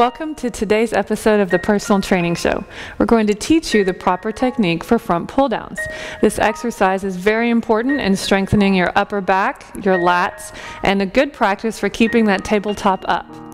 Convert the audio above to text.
Welcome to today's episode of the Personal Training Show. We're going to teach you the proper technique for front pull-downs. This exercise is very important in strengthening your upper back, your lats, and a good practice for keeping that tabletop up.